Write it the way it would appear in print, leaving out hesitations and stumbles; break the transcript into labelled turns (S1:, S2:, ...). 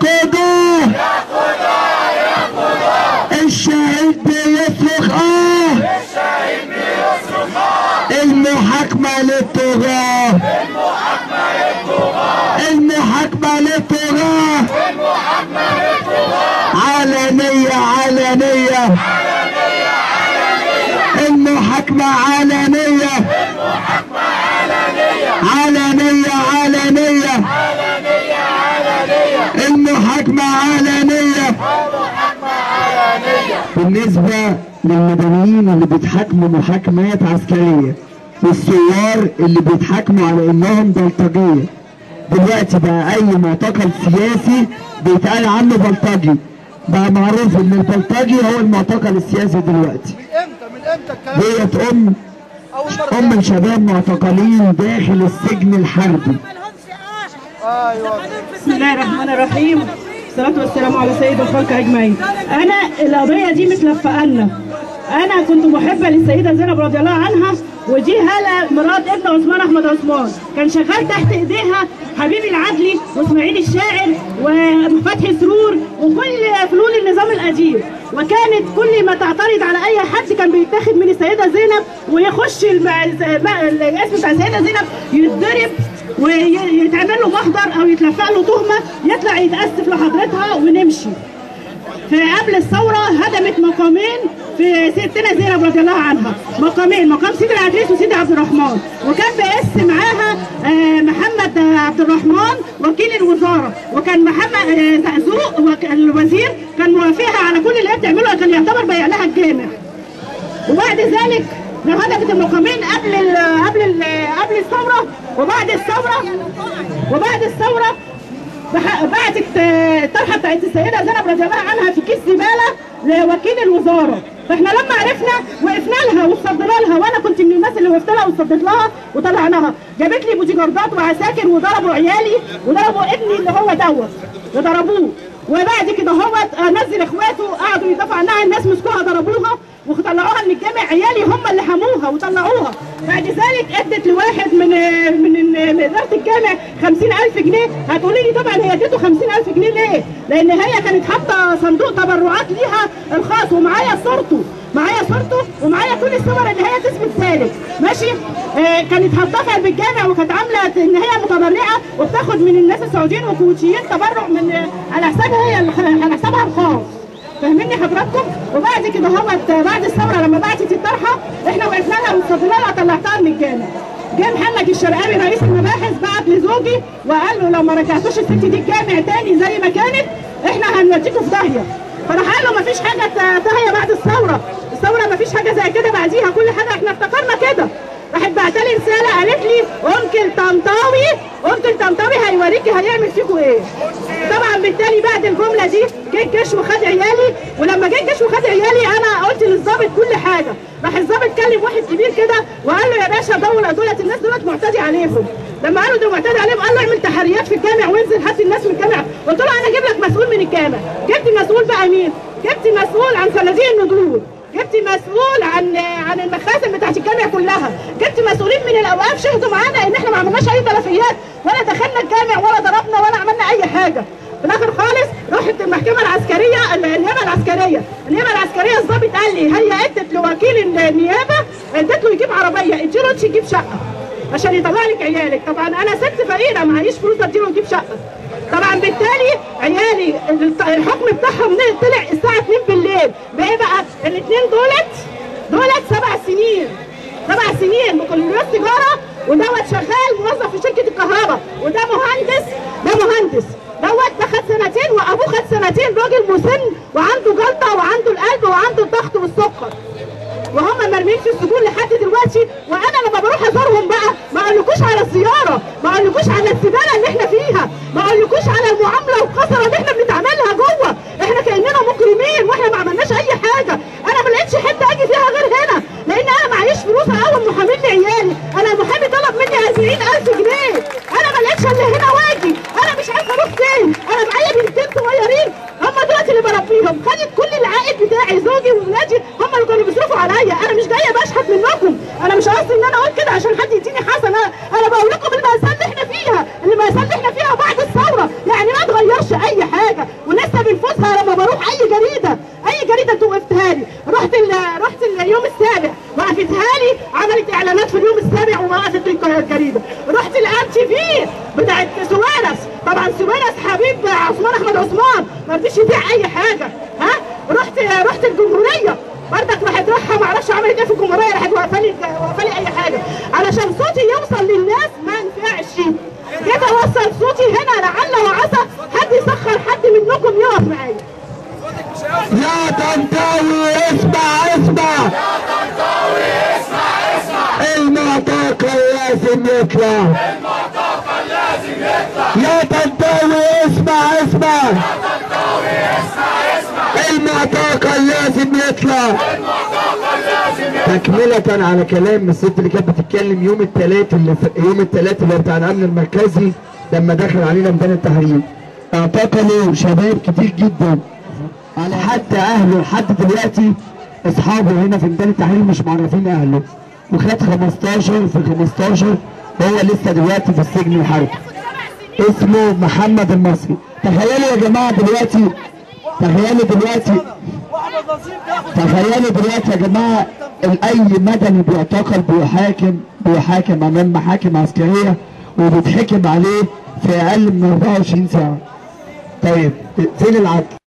S1: يركضوا الشهيد بيصرخ المحاكمة للطغاة المحاكمة للطغاة علنية علنية المحاكمة علنية علنية علنية المحاكمة علنية. بالنسبة للمدنيين اللي بيتحاكموا محاكمات عسكرية والثوار اللي بيتحاكموا على انهم بلطجية، دلوقتي بقى اي معتقل سياسي بيتقال عنه بلطجي، بقى معروف ان البلطجي هو المعتقل السياسي دلوقتي.
S2: من امتى الكلام
S1: ديت ام شباب معتقلين داخل السجن الحربي.
S2: ايوه.
S3: بسم الله الرحمن الرحيم، والصلاة والسلام على سيد الخلق اجمعين. انا القضية دي متلفقة لنا. انا كنت محبة للسيدة زينب رضي الله عنها، ودي هالة مرات ابن عثمان احمد عثمان، كان شغال تحت ايديها حبيب العدلي واسماعيل الشاعر وفتحي سرور وكل فنون النظام القديم، وكانت كل ما تعترض على اي حد كان بيتاخد من السيدة زينب ويخش الاسم بتاع السيدة زينب يتضرب ويتعمل له محضر او يتلفق له تهمه، يطلع يتاسف لحضرتها ونمشي. في قبل الثوره هدمت مقامين في ستنا زينب رضي الله عنها، مقامين، مقام سيدي العدريس وسيدي عبد الرحمن، وكان بيقس معاها محمد عبد الرحمن وكيل الوزاره، وكان محمد زقزوق الوزير كان موافقها على كل اللي هي بتعمله، كان يعتبر بيع لها الجامع. وبعد ذلك هدفت المقامين قبل الثوره وبعد الثوره بعتت الطرحه بتاعت السيده زينب رضي الله عنها في كيس زباله لوكيل الوزاره، فاحنا لما عرفنا وقفنا لها وصدنا لها، وانا كنت من الناس اللي وقفت لها وصدت لها وطلعناها. جابت لي بوديجاردات وعساكر وضربوا عيالي وضربوا ابني اللي هو دوت وضربوه، وبعد كده هو نزل اخواته قعدوا يدافعوا عنها، الناس مسكوها ضربوها وطلعوها من الجامع، عيالي هم اللي حموها وطلعوها. بعد ذلك ادت لواحد من اداره الجامع 50,000 جنيه. هتقولي لي طبعا هي ادته 50,000 جنيه ليه؟ لان هي كانت حاطه صندوق تبرعات ليها الخاص، ومعايا صورته ومعايا كل الصور اللي هي تثبت ذلك، ماشي؟ كانت حاطاه في قلب الجامع، وكانت عامله ان هي متبرعه وبتاخد من الناس السعوديين والكويتيين تبرع من على حسابها هي، على حسابها الخاص. فاهميني حضراتكم؟ وبعد كده بعد الثوره لما بعتت الطرحه احنا وقفنا لها وصدنا لها طلعتها من الجامع. جه محمد الشرقاوي رئيس المباحث بعت لزوجي وقال له لو ما رجعتوش الست دي الجامع تاني زي ما كانت احنا هنوديكم في داهيه. فراح قال له ما فيش حاجه داهيه بعد الثوره ما فيش حاجه زي كده بعديها، كل حاجه احنا افتكرنا كده. راحت بعتلي رساله قالت لي انكل طنطاوي هيوريكي هيعمل فيكوا ايه. طبعا بالتالي بعد الجمله دي جه الجيش وخد عيالي، ولما جه الجيش وخد عيالي انا قلت للظابط كل حاجه. راح الظابط كلم واحد كبير كده وقال له يا باشا دولت الناس دولت معتدي عليهم. لما قالوا ده معتدي عليهم قال له اعمل تحريات في الجامع وانزل هات الناس من الجامع. قلت له انا اجيب لك مسؤول من الجامع. جبت مسؤول بقى مين؟ جبت مسؤول عن صناديق النضول، جبت مسؤول عن المخازن بتاعت الجامع كلها، جبت مسؤولين من الاوقاف شهدوا معانا ان احنا ما عملناش اي تلفيات ولا دخلنا الجامع ولا ضربنا ولا عملنا اي حاجه. في الاخر خالص رحت المحكمه العسكريه النيابه العسكريه الضابط قال لي هي ادت لوكيل النيابه، ادت له يجيب عربيه، اديله يجيب شقه عشان يطلع لك عيالك. طبعا انا ست فقيره معيش فلوس اديله يجيب شقه. طبعا بالتالي عيالي الحكم بتاعهم طلع الساعه 2 بالليل. بايه بقى؟ الاثنين دولت 7 سنين بكالوريوس تجاره، ودوت شغال موظف في شركه الكهرباء، وده مهندس دوت ده خد 2 سنين وابوه خد 2 سنين، راجل مسن وعنده جلطه وعنده القلب وعنده الضغط والسكر، وهم مرميين في السجون لحد دلوقتي. وانا لما بروح ازورهم بقى ما اقولكوش على الزياره، ما اقولكوش على الزباله اللي احنا فيها، ما اقولكوش على المعامله والخسره اللي احنا بنتعاملها جوه. احنا كاننا مجرمين واحنا ما عملناش اي حاجه. انا ما لقيتش حته اجي فيها غير هنا، لان انا معيش فلوس اقوم محامين لعيالي. انا المحامي طلب مني 40,000 جنيه، انا ما لقيتش الا هنا واجي. انا مش عارفه اروح فين، انا معايا بنتين صغيرين هم دلوقتي اللي بربيهم، خدت كل العائد بتاعي، زوجي وولادي هم اللي كانوا بيصرفوا عليا. انا مش جايه بشحت منكم، انا مش قصدي ان انا اقول كده عشان حد يديني حسنه، انا بقول لكم المأساة اللي احنا فيها بعد الثوره، يعني ما اتغيرش اي حاجه. رحت الام تي في بتاعت سويرس، طبعا سويرس حبيب عثمان احمد عثمان ما رضيش يبيع اي حاجه. ها رحت الجمهوريه برضك، راحت معرفش عملت ايه في الجمهوريه، راحت واقفه لي اي حاجه علشان صوتي يوصل للناس ما ينفعش. جيت اوصل صوتي هنا لعل وعسى حد يسخر حد منكم يقف معايا.
S1: يا طنطاوي اسمع اسمع،
S4: يا طنطاوي اسمع
S1: المعتقل لازم يطلع،
S4: المعتقل لازم يطلع.
S1: يا طنطاوي اسمع اسمع،
S4: يا طنطاوي اسمع
S1: المعتقل لازم يطلع.
S4: المعتقل لازم يطلع.
S1: تكملة على كلام الست اللي كانت بتتكلم يوم الثلاث اللي بتاع الامن المركزي لما دخل علينا ميدان التحرير، اعتقلوا شباب كتير جدا، على حتى اهله لحد دلوقتي اصحابه هنا في ميدان التحرير مش معرفين اهله، وخد 15 في 15، هو لسه دلوقتي في السجن الحربي اسمه محمد المصري. تخيلوا يا جماعه دلوقتي، تخيلوا دلوقتي يا جماعه اي مدني بيعتقل بيحاكم امام محاكم عسكريه وبيتحكم عليه في اقل من 24 ساعه. طيب فين العدل؟